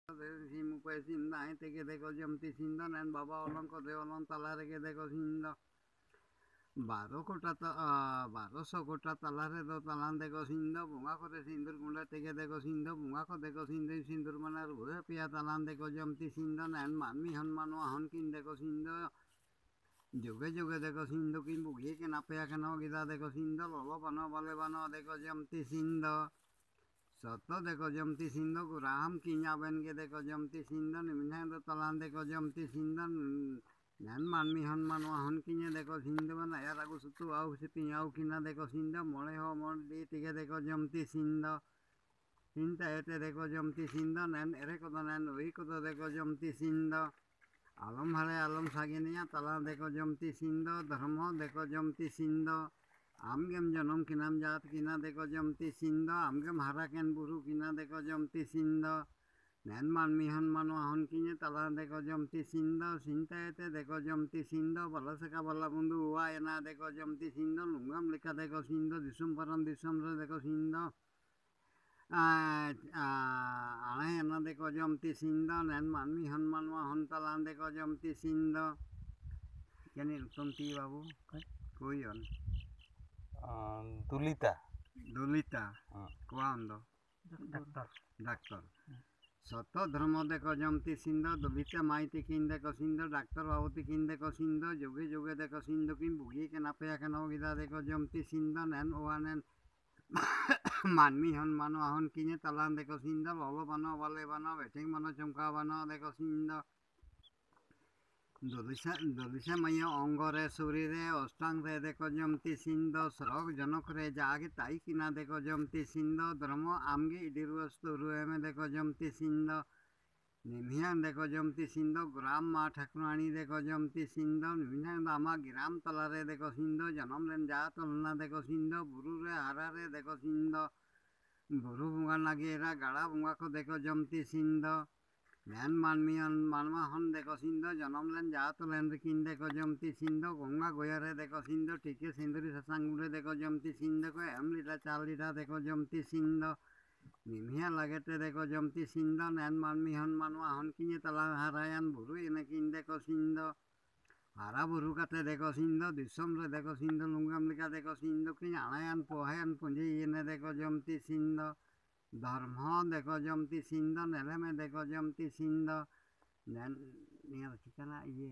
Simu pe sinda te que de jomti sinda nen baba olon ko de olon talare ke de sinda baro sokota talare do talan de sinda bunga ko de sindur gunda te que de sinda bunga ko de sinda sindur manar ure pia talan de jomti sinda nen manmi hanman hon kin de sinda juge juge de sinda kin bugi ke na pia ke no gida de sinda lolo bano bale bano de jomti sinda Soto de jomti sindo guram kinya ben ge de jomti sindo nimna do talan de jomti sindo nan man mi hon man wa hon kinya de sindo na ya ragu sutu au sipi au kina de sindo mole ho mon di tige de jomti sindo sinta ete de jomti sindo nan ere ko nan ui ko de jomti sindo alom hale alom saginia talan de jomti sindo dharma de jomti sindo Amgem janam kinam jat kina deko jomti sindo amgem haraken buru kina deko jomti sindo nen man mihan man wahon kinya tala deko jomti sindo sinta ete deko jomti sindo balasaka bala bundu uwa ena deko jomti sindo lungam lika deko sindo disum param disum re deko sindo ane ena deko jomti sindo nen man mihan man wahon tala deko jomti sindo kani tonti babu kuyon Dulita. Quando? Doctor. Soto धर्म देखो जमती सिंधो दुलिता माइती किन देखो सिंधो doctor बाबूती किन देखो सिंधो जुगे जुगे देखो सिंधो किन बुगी के नापया के नौ गिदा देखो जमती सिंधो नैन ओवानैन मानमी हन मानो आहन किने तलान देखो सिंधो लोलो बनो वाले बनो बैठिंग बनो चमका बनो देखो सिंधो Dulisa maya ongore surire ostang re deko jomti sindo srog janok re jagi tai kina deko jomti sindo dramo amgi idiruastu rueme deko jomti sindo nimhian deko jomti sindo gram ma Thakurani deko jomti sindo nimhian dama gram talare deko sindo janam len ja tolna deko sindo buru re harare deko sindo buru bunga nagera gala bunga ko deko jomti sindo Nen manmian manma hon deko sindo janam len jaat len rikin deko jomti sindo gonga goyare deko sindo tike sinduri sasangure deko jomti sindo ko emlita chalita deko jomti sindo nimhia lagete deko jomti sindo nen manmi hon manma hon kinye tala harayan buru ene kin deko sindo hara buru kate deko sindo disom re deko sindo lungam lika deko sindo kinya anayan pohayan punji ene deko jomti sindo Dharma deko jomti sindo neleme deko jomti sindo nen niya chikana iye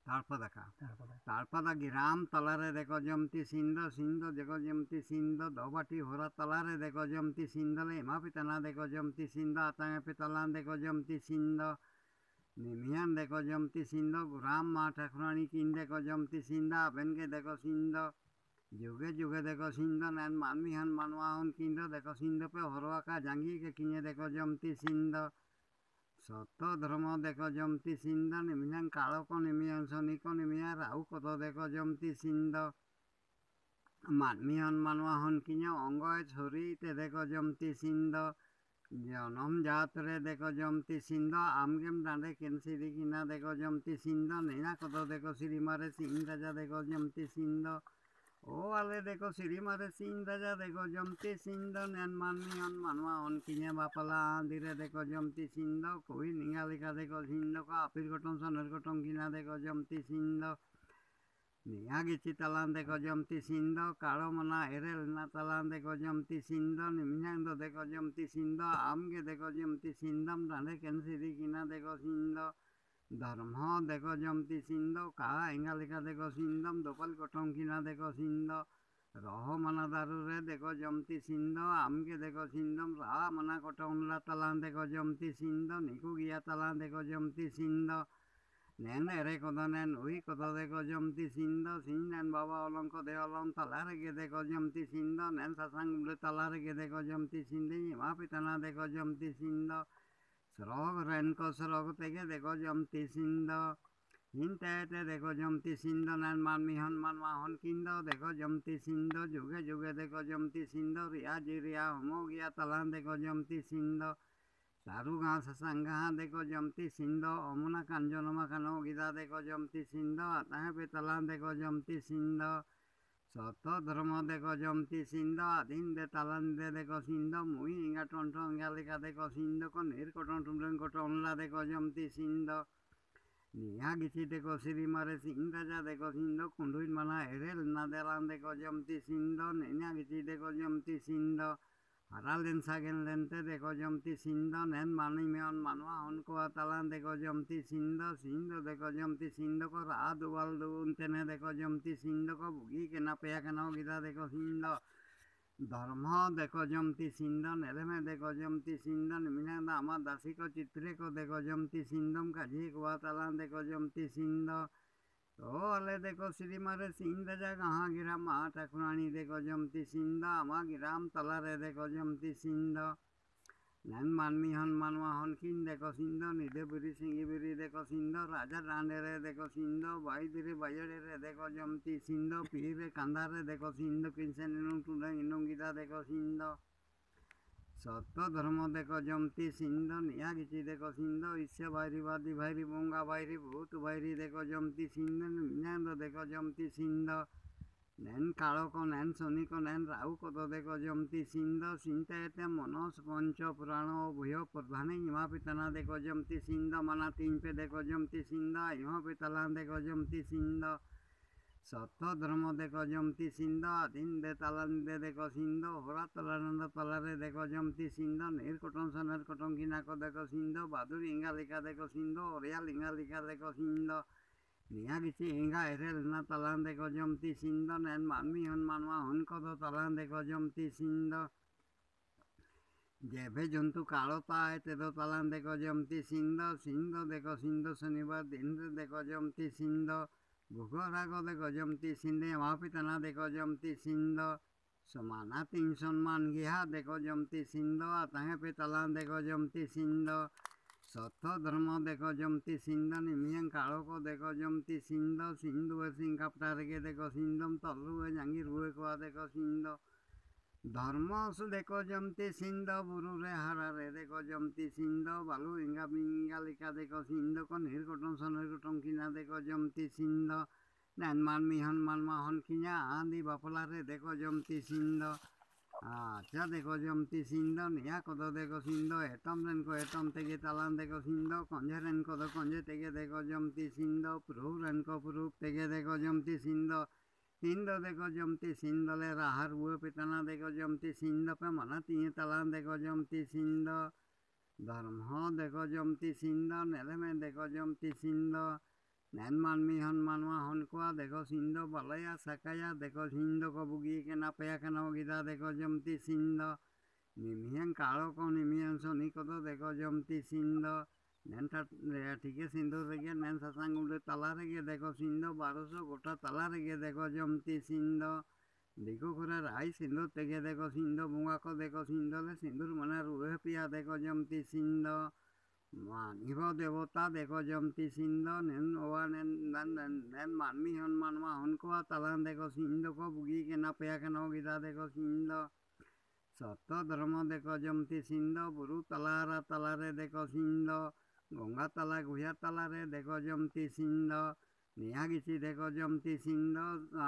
tarpada giram talare deko jomti sindo sindo deko jomti sindo dobati hora talare deko jomti sindo le mapitana deko jomti sindo atange pitalan deko jomti sindo nimian deko jomti sindo guram ma Thakurani kin deko jomti sindo benke deko sindo जुगे जुगे देखो सिंधो नैन मानवी हन मनवा हन किंदो देखो सिंधो पे हरवा का जंगी के किने देखो जमती सिंधो सतो धर्म देखो जमती सिंधो निमियन कालो को निमियन सोनी को निमियन राहु को तो देखो जमती सिंधो मानवी हन मनवा हन किने अंगय छोरी ते देखो जमती सिंधो जनम जात रे देखो जमती सिंधो आमगेम डांडे केनसिरी किना देखो जमती सिंधो नैना को तो देखो सिरी मारे सिंह राजा देखो जमती सिंधो O ale deko siri mare sinda ja deko jomti sindo nen manmi on manwa on kinya bapala dire deko jomti sindo koi ningalika deko sindo ka apir gotong soner gotong kina deko jomti sindo ningagi citalan deko jomti sindo kalo mana erel na talan deko jomti sindo nimnyang do deko jomti sindo amge deko jomti sindam dane ken siri kina deko sindo Dharma deko jomti sindo ka engalika deko sindam dopal gotong kina deko sindo roho mana daru re deko jomti sindo amge deko sindam ra mana gotong la talan deko jomti sindo niku gia talan deko jomti sindo nen ere kodo nen ui kodo deko jomti sindo sin nen baba olong ko de olong talare ge deko jomti sindo nen sasang ule talare ge deko jomti sindo ma pitana deko jomti sindo Srog renko srog tege deko jomti sindo hinte te deko jomti sindo nan manmi hon manma hon kindo deko jomti sindo juge juge deko jomti sindo ria jiria homo gia talan deko jomti sindo saru ga sasanga deko jomti sindo omuna kanjonoma kano gida deko jomti sindo atahe pe talan deko jomti sindo Soto drama deko jomti sindo adin de talan de deko sindo mui inga tonton galika deko sindo kon ir koton tumren koton la deko jomti sindo niya gici deko siri mare sinda ja deko sindo kunduin mana erel na delan deko jomti sindo niya gici deko jomti sindo haralen sagen lente deko jomti sindo nen mani meon manwa on ko atalan deko jomti sindo sindo deko jomti sindo ko radu waldu untene deko jomti sindo ko bugi ke na peya ke no gida deko sindo dharma deko jomti sindo neleme deko jomti sindo nimina da ama dasi ko chitre ko deko jomti sindom kaji ko atalan deko jomti sindo तो अले देखो श्री मारे सिंध जा कहाँ गिरा महा ठाकुरानी देखो जमती सिंध अमा गिराम तला रे देखो जमती सिंध नैन मानमी हन मानवा हन किन देखो सिंध निधे बुरी सिंगी बुरी देखो सिंध राजा डांडे रे देखो सिंध भाई दिरे बजड़े रे देखो जमती सिंध पीर कंधा रे देखो सिंध किनसे निनुंग टूडा इनुंग गिदा देखो सिंध सत्य धर्म देखो जमती सिंध निया गिची देखो सिंध ईश्य भाईरी वादी भाईरी बोंगा भाईरी भूत भाईरी देखो जमती सिंध निन्यान देखो जमती सिंध नैन कालो को नैन सोनी को नैन राहु को तो देखो जमती सिंध सिंते मनोस पंच पुराण भूय प्रधान इमा पितना देखो जमती सिंध मना तीन पे देखो जमती सिंध इमा पितला देखो जमती सिंध सत्य धर्म देखो जमती सिंध आदिन दे तालन दे देखो सिंध होरा तलानंद तलारे देखो जमती सिंध निर्कोटन से निर्कोटन गिना को देखो सिंध बहादुर इंगा लिखा देखो सिंध ओरिया लिंगा लिखा देखो सिंध निया गिची इंगा एरेल ना तलान देखो जमती सिंध नैन मानमी हन मानवा हन को तो तलान देखो जमती सिंध जेबे जंतु कालोता है ते तो तलान देखो जमती सिंध सिंध देखो सिंध शनिवार दिन देखो जमती सिंध भूगोरा को देखो जमती सिंधे वहाँ पे तना देखो जमती सिंध समाना तीन सम्मान गया देखो जमती सिंध आता है पे तलान देखो जमती सिंध सत्य धर्म देखो जमती सिंध निमियं कालो को देखो जमती सिंध सिंधु सिंह कपटार के देखो सिंधम तल्लु जंगी रुए को देखो सिंध धर्म सु देखो जमती सिंध बुरु रे हरा रे देखो जमती सिंध बालू इंगा बिंगा लिखा देखो सिंध को निर्कोटन सनकोटन किना देखो जमती सिंध नैन मानमी हन मानवा हन किना आंधी बापला रे देखो जमती सिंध अच्छा देखो जमती सिंध निया को तो देखो सिंध एटम रेन को एटम तेगे तालान देखो सिंध कंजे रेन को तो कंजे तेगे देखो जमती सिंध प्रूफ रेन को प्रूफ तेगे देखो जमती सिंध सिंध देखो जमती सिंध ले राहर हुए पितना देखो जमती सिंध पे मना तीन तलान देखो जमती सिंध धर्म देखो जमती सिंध नेले में देखो जमती सिंध नैन मानमी हन मानवा हन को देखो सिंध बलया सकाया देखो सिंध को बुगी के ना पया के ना गिदा देखो जमती सिंध निमियं कालो को निमियं सोनी को तो देखो जमती सिंध नैन ठीक है सिंधु रेगे नैन सत्संग उड़े तला रेगे देखो सिंध 1200 गोटा तला रेगे देखो जमती सिंध देखो खुरा राई सिंधु तेगे देखो सिंध बुंगा को देखो सिंध ले सिंधुर मना रुए पिया देखो जमती सिंध मानिव देवता देखो जमती सिंध नैन ओवा नैन मानमी हन मानवा हन को तलान देखो सिंध को बुगी के ना पया के ना गिदा देखो सिंध सत्य धर्म देखो जमती सिंध बुरु तलारा तलारे देखो सिंध गंगा तला गुहिया तला रे देखो जमती सिंध निया गिची देखो जमती सिंध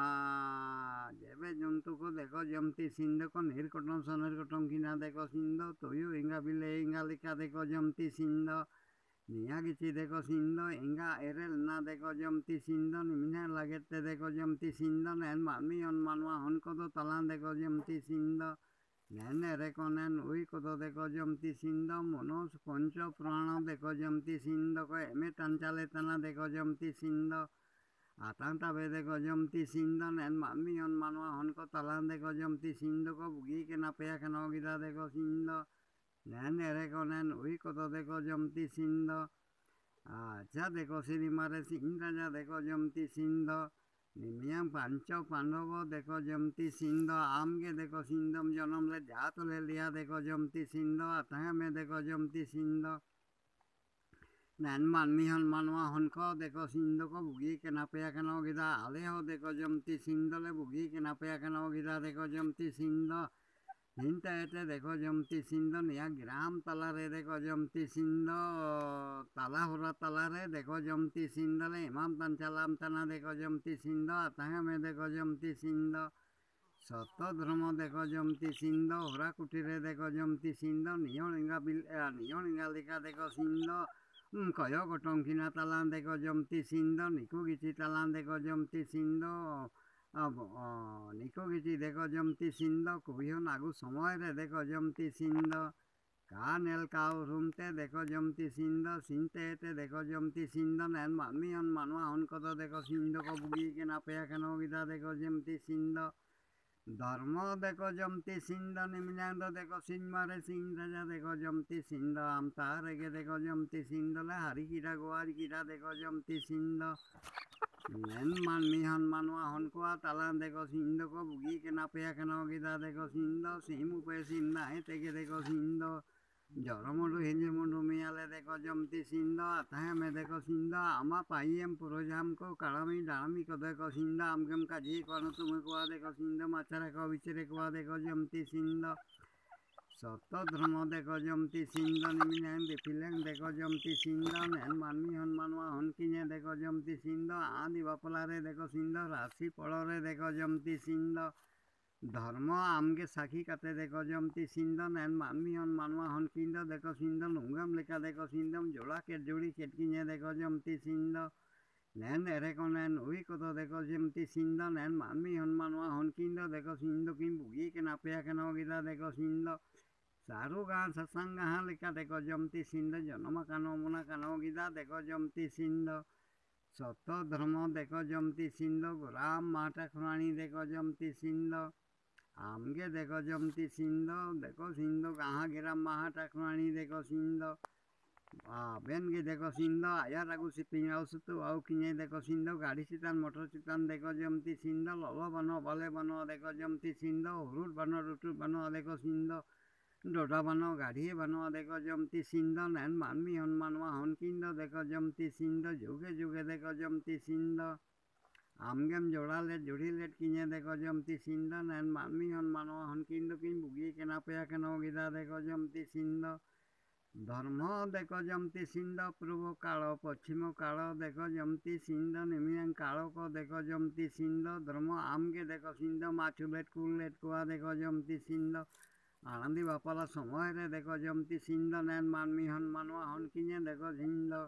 जेबे जंतु को देखो जमती सिंध को निर्कोटन सनरकोटन किना देखो सिंध तोयु इंगा बिले इंगा लिखा देखो जमती सिंध निया गिची देखो सिंध इंगा एरेल ना देखो जमती सिंध निमिना लागेते देखो जमती सिंध नैन मानमी हन मानवा हन को तो तलान देखो जमती सिंध नैन एरे को नैन उई को तो देखो जमती सिंध मनोज पंच प्राण देखो जमती सिंध को एमे तंचाले तना देखो जमती सिंध आतांता बे देखो जमती सिंध नैन मानमी हन मानवा हन को तलान देखो जमती सिंध को बुगी के ना पया के ना गिदा देखो सिंध नैन एरे को नैन उई को तो देखो जमती सिंध अच्छा देखो श्री मारे सिंध जा देखो जमती सिंध निमियं पांच पांडव देखो जमती सिंध आम के देखो सिंधम जन्म ले जात ले लिया देखो जमती सिंध आता में देखो जमती सिंध नैन मानमी हन मानवा हन को देखो सिंध को बुगी के ना पया के ना गिदा आले हो देखो जमती सिंध ले बुगी के ना पया के ना गिदा देखो जमती Sindh Hinta ete deko jomti sindo niya gram talare deko jomti sindo tala hura talare deko jomti sindo le imam tan chalam tana deko jomti sindo atanga me deko jomti sindo soto dhromo deko jomti sindo hura kutire deko jomti sindo niyoninga lika deko sindo koyo gotong kina talan deko jomti sindo niku gichi talan deko jomti sindo nico gichi deko jomti sindo kubiho nagu somoyre deko jomti sindo kanel kau rumte deko jomti sindo sinte ete deko jomti sindo nen manmion manwa hon kodo deko sindo ko bugi kena pea keno gida deko jomti sindo dharmo deko jomti sindo niminyando deko sinmare sindaja deko jomti sindo amta rege deko jomti sindo le hari kira goari kira deko jomti sindo nen man mihan manwa hon ko talan deko sindo ko bugi kena pea keno gida deko sindo simu pe sinna etege deko sindo joromodu hinjimundu miyale deko jomti sindo ataheme deko sindo ama paiem purojam ko kalami dalami ko deko sindo amgem kaji kono tume ko deko sindo machara ko bichire ko deko jomti sindo soto dhromo deko jomti sindo niminyan dipileng deko jomti sindo nen manmi hon manwa hon kinye deko jomti sindo adi bapalare deko sindo rasi polore deko jomti sindo धर्म आमगे साखी कते देखो जमती सिंदन N मानमी हन मानवा हन किंदो देखो सिंदन उंगम लेका देखो सिंदम जोड़ा के जोड़ी केटकिने देखो जमती सिंदो नैन एरे को नैन उई को तो देखो जमती सिंदन एन मानमी हन मानवा हन किंदो देखो सिंदो किम बुगी के नापया के नोगिदा देखो सिंदो सारू गान सत्संग हां लेका देखो जमती सिंदो जनमा कानो मुना कानो गिदा देखो जमती सिंदो सतो धर्म देखो जमती सिंदो राम माटा खुरानी देखो जमती सिंदो आमगे देखो जमती सिंदो देखो सिंदो कहाँ गिरा महा टाकवाणी देखो सिंदो बेन के देखो सिंदो आया रागु सिपिंग औसतु आउ किने देखो सिंदो गाड़ी चितान मोटर चितान देखो जमती सिंदो ललो बनो भले बनो देखो जमती सिंदो हुरुट बनो रुटुट बनो देखो सिंदो डोडा बनो गाड़ी बनो देखो जमती सिंदो नैन मानमी हन मानवा हन किंदो देखो जमती सिंदो जुगे जुगे देखो जमती सिंदो आमगेम जोड़ा ले जुड़ी लेट किने देखो जमती सिंदो नैन मानमी हन मानवा हन किंदो किन बुगी के नापया के नो गिदा देखो जमती सिंदो धर्म देखो जमती सिंदो पूर्व कालो पश्चिम कालो देखो जमती सिंदो निमियं कालो को देखो जमती सिंदो धर्म आमगे देखो सिंदो माचु लेट कुल लेट कुआ देखो जमती सिंदो आनंदी बापाला समय रे देखो जमती सिंदो नैन मानमी हन मानवा हन किने देखो सिंदो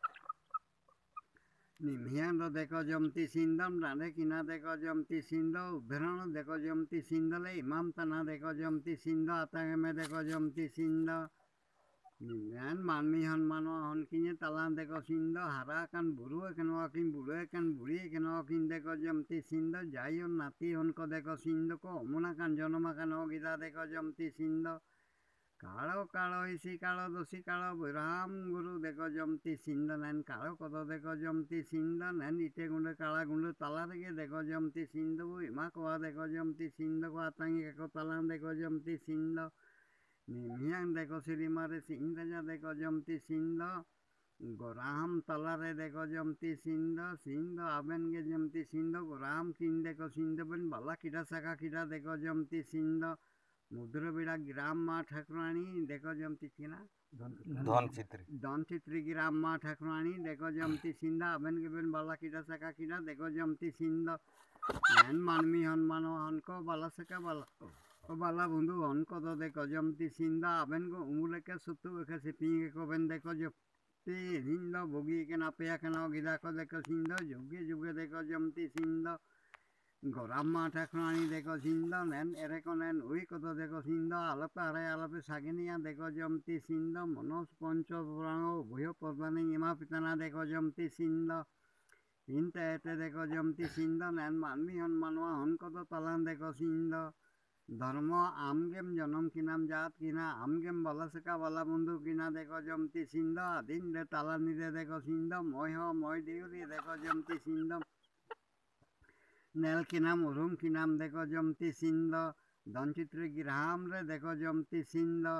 निमियान देखो जमती सिंदम राने किना देखो जमती सिंदो उद्धरण देखो जमती सिंदले इमाम तना देखो जमती सिंदो आतंगे में देखो जमती सिंदो निमियान मानमी हन मानो हन किने तलान देखो सिंदो हरा कन बुरुए कन बुढ़ी कनो किन देखो जमती सिंदो जाइयो नाती हन को देखो सिंदो को मुना कन जनमा कन गिदा देखो जमती सिंदो कालो कालो इसी कालो दोषी कालो राम गुरु देखो जमती सिंदो नैन कालो कदो देखो जमती सिंदो नैन इटे गुंडे काला गुंडे तला के देखो जमती सिंदो इमा को देखो जमती सिंदो को आतंगी को तला देखो जमती सिंदो निमियां देखो श्री मारे सिंदो जा देखो जमती सिंदो गोराम तला रे देखो जमती सिंदो आबेन के जमती सिंदो गोराम किन देखो सिंदो बन बाला किड़ा सका किड़ा देखो जमती सिंदो मुद्र बिड़ा ग्राम माँ ठाकुरानी देखो जमती थी ना धन चित्री ग्राम माँ ठाकुरानी देखो जमती सिंदा अबन के बेन बाला किड़ा सका किड़ा देखो जमती सिंदा नैन मानमी हन मानो हन को बाला सका बाला ओ बाला बुंदू हन को तो देखो जमती सिंदा अबन को उंगले के सुतु के सिपिंग को बेन देखो जमती सिंदा भोगी के ना पेया के ना गिदा को देखो सिंदा जुगे जुगे देखो जमती सिंदा गोराम्मा ठाकुरानी देखो सिंदो नैन एरे को नैन उई को तो देखो सिंदो आलपे हरे आलपे सागिनिया देखो जमती सिंदो मनोज पंच पुराणो भूयो पर्दानी इमा पितना देखो जमती सिंदो हिंते एते देखो जमती सिंदो नैन मानमी हन मानवा हन को तो तलान देखो सिंदो धर्म आमगेम जनम किनाम जात किना आमगेम बाला सका बाला बंधु किना देखो जमती सिंदो आदिन दे तालानी दे देखो सिंदो मोय हो मोय देवरी देखो जमती सिंदो नेल की नाम उरुम की नाम देखो जमती सिंदो धनचित्र गिराम रे देखो जमती सिंदो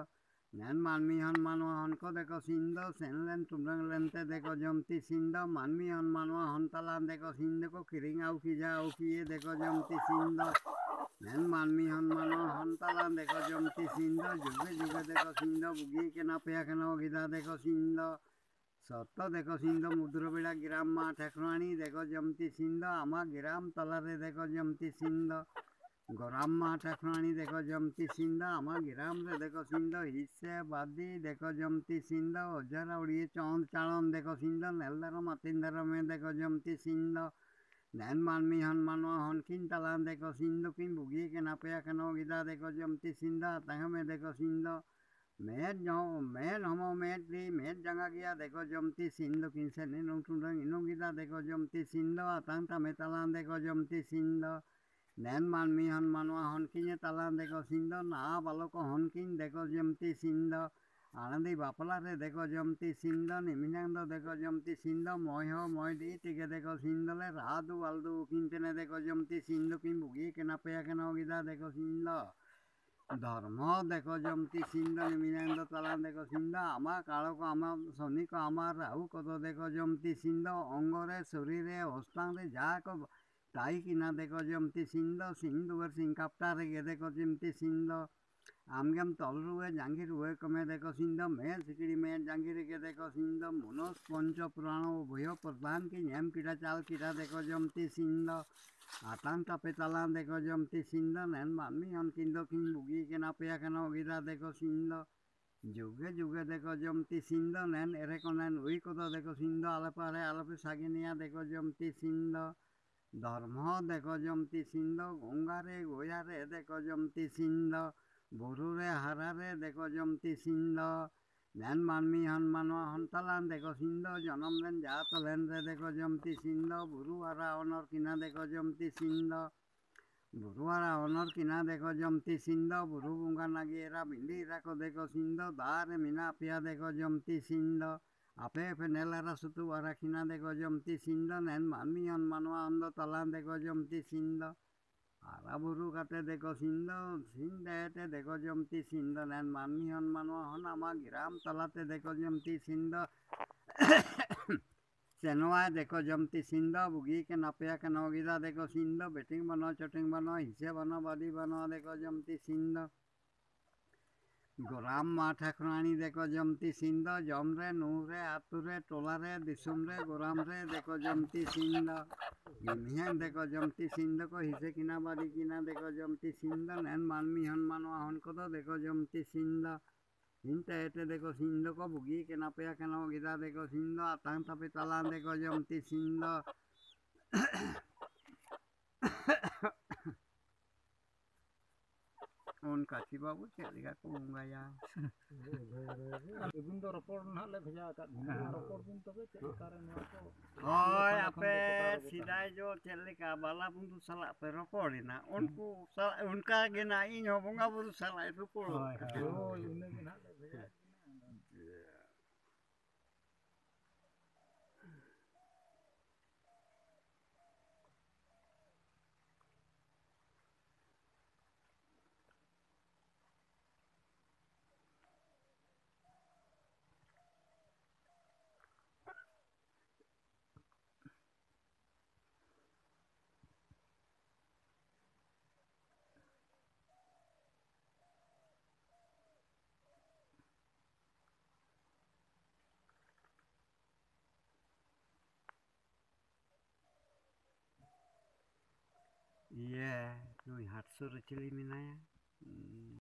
nen manmi hon manwa hon ko deko sindo sen len tumrang lente deko jomti sindo manmi hon manwa hon talan deko sindo ko kiring au kija au kiye deko jomti sindo nen manmi hon manwa hon talan deko jomti sindo juga juga deko sindo bugi kena pea kena gida deko sindo soto deko sindo mudro bela gram ma Thakurani deko jomti sindo ama gram talare deko jomti sindo गोराम मा ठाकुरानी देखो जमती सिंदा आमा गिराम रे देखो सिंदा हिस्से बादी देखो जमती सिंदा ओजरा उड़िए चौंद चाड़न देखो सिंदा नेलदर मातिंदर में देखो जमती सिंदा नैन मानमी हन मानवा हन किन तलान देखो सिंदो किन बुगी के नापया के नो गिदा देखो जमती सिंदा तंग में देखो सिंदो मैं हमो मैं जंगा गया देखो जमती सिंदो किन से ने नुंग टुंडंग इनो गिदा देखो जमती सिंदो तंग तमे तलान देखो जमती सिंदो nen manmi hon manwa hon kinya talan deko sindo na baloko hon kin deko jemti sindo anandi bapala re deko jemti sindo niminang do deko jemti sindo moy ho moy di tige deko sindo le radu aldu kintene deko jemti sindo kin bugi kena peya kena gida deko sindo धर्म देखो जमती सिंध निमिनंद तलान देखो सिंध आमा कालो को आमा सोनी को आमा राहु को तो देखो जमती सिंध अंगरे शरीर हस्तांग रे जाको ताई किना देखो जमती सिंध सिंधु वर सिंकाप्टा रे देखो जमती सिंध आमगम तल रुए जांगी रुए कमे देखो सिंध मैं सिकड़ी में जांगी के देखो सिंध मनोज पंच पुराण भय प्रधान की नेम कीड़ा चाल कीड़ा देखो जमती सिंध आतान तापे तालान देखो जमती सिंध नैन मामी हन किंदो किन बुगी के नापया के नो गिदा देखो सिंध जुगे जुगे देखो जमती सिंध नैन एरे को नैन उई को तो देखो सिंध आलपे सागिनिया देखो जमती सिंध धर्म देखो जमती सिंध गंगारे गोयारे देखो जमती सिंध बुरुरे हारारे देखो जमती सिंध नैन मानमी हन मानवा हन तलान देखो सिंध जनम लेन जात लेन रे देखो जमती सिंध बुरुवारा ऑनर किना देखो जमती सिंध बुरुवारा ऑनर किना देखो जमती सिंध बुरु बुंगा नागिएरा बिंदीरा को देखो सिंध दारे मिना पिया देखो जमती सिंध आपे फेनेलारा सुतु वारा किना देखो जमती सिंध नैन मानमी हन मानवा हन तलान देखो जमती सिंध आरा बुरु काटे देखो सिंध सिंधे देखो जमती सिंध नैन मानमी हन मानवा हन आमा गिराम तलाते देखो जमती सिंध सेनवा देखो जमती सिंध बुगी के नापया के नौगिदा देखो सिंध बेटिंग बनो चटिंग बनो हिस्से बनो बदी बनो देखो जमती सिंध गोराम मा ठाकुरानी देखो जमती सिंध जमरे नूरे आतुरे टोलारे दिसुमरे गोराम रे देखो जमती सिंध गिमिहन देखो जमती सिंध को हिस्से किना बदी किना देखो जमती सिंध नैन मानमी हन मानवा हन को तो देखो जमती सिंध हिंते एटे देखो सिंध को बुगी के नापया के नो गिदा देखो सिंध आतां तापे तालान देखो जमती सिंध उनका बाबू चलेगा को या बिन दो रपोर्ट ना ले भेजा का रपोर्ट बिन तो के कारण नो को होय आपे सीधा जो चलेगा बाला बुंदु सला पे रपोर्ट ना उनको उनका के ना इन होगा बुरु सला रपोर्ट हां ओ इने के ना ले भेजा ये नुई 800 चली मिनाया